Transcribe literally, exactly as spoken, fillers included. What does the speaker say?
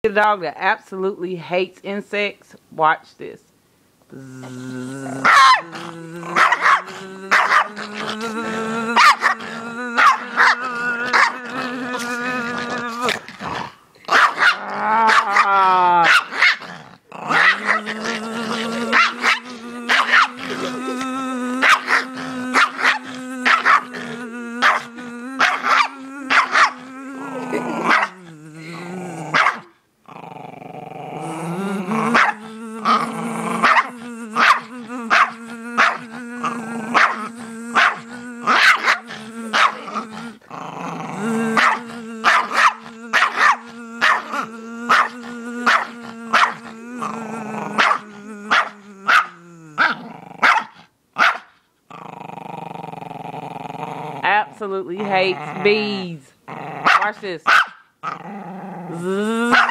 A dog that absolutely hates insects. Watch this. Absolutely hates bees. Watch this. Zzz.